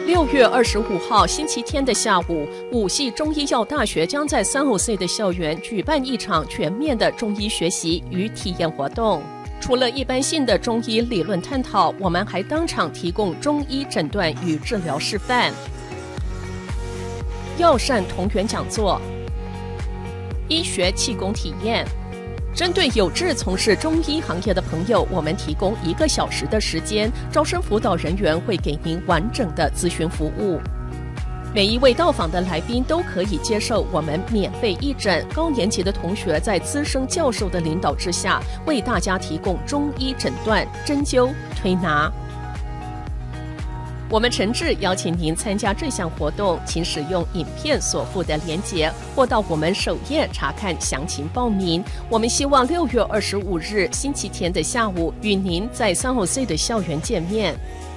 6月25号星期天的下午，5系中医药大学将在San Jose的校园举办一场全面的中医学习与体验活动。除了一般性的中医理论探讨，我们还当场提供中医诊断与治疗示范。药膳同源讲座，医学气功体验。针对有志从事中医行业的朋友，我们提供1个小时的时间，招生辅导人员会给您完整的咨询服务。每一位到访的来宾都可以接受我们免费义诊，高年级的同学在资深教授的领导之下，为大家提供中医诊断、针灸、推拿。我们诚挚邀请您参加这项活动，请使用影片所附的连结，或到我们首页查看详情报名。我们希望6月25日星期天的下午与您在San Jose的校园见面。